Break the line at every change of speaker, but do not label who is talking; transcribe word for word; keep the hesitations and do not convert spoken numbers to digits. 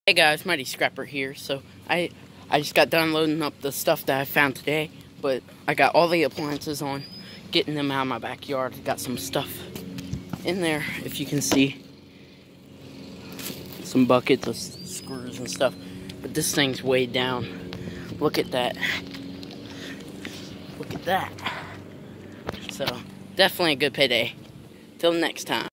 Hey guys, Mighty Scrapper here. So I I just got done loading up the stuff that I found today, but I got all the appliances on, getting them out of my backyard. I got some stuff in there, if you can see. Some buckets of screws and stuff. But this thing's way down. Look at that. Look at that. So, definitely a good payday. Till next time.